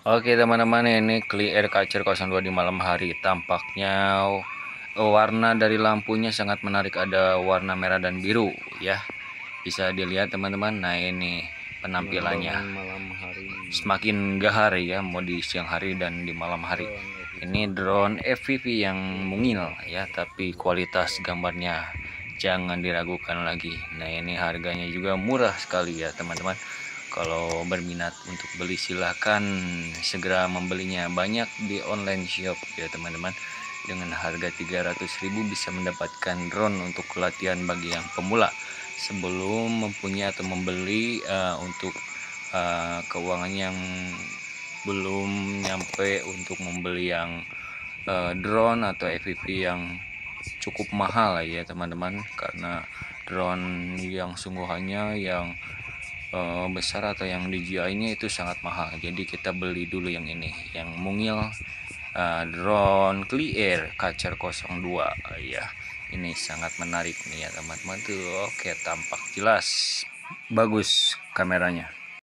Oke teman-teman, ini Clear Catcher 02 di malam hari. Tampaknya warna dari lampunya sangat menarik, ada warna merah dan biru ya. Bisa dilihat teman-teman. Nah, ini penampilannya. Malam hari. Semakin gahar ya, mau di siang hari dan di malam hari. Ini drone FPV yang mungil ya, tapi kualitas gambarnya jangan diragukan lagi. Nah, ini harganya juga murah sekali ya teman-teman. Kalau berminat untuk beli silahkan segera membelinya, banyak di online shop ya teman-teman. Dengan harga 300.000 bisa mendapatkan drone untuk latihan bagi yang pemula. Sebelum mempunyai atau membeli untuk keuangan yang belum nyampe untuk membeli yang drone atau FPV yang cukup mahal ya teman-teman, karena drone yang sungguhannya yang besar atau yang DJI-nya itu sangat mahal. Jadi kita beli dulu yang ini, yang mungil, drone Clear Catcher 02 ya. Ini sangat menarik nih ya teman-teman tuh. Oke, tampak jelas, bagus kameranya.